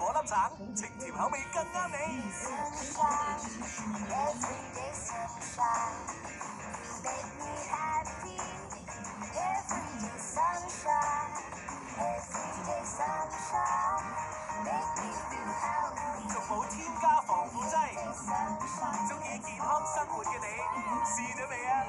果粒橙，清甜口味更啱你。仲冇添加防腐劑，中意健康生活嘅你，試咗未啊？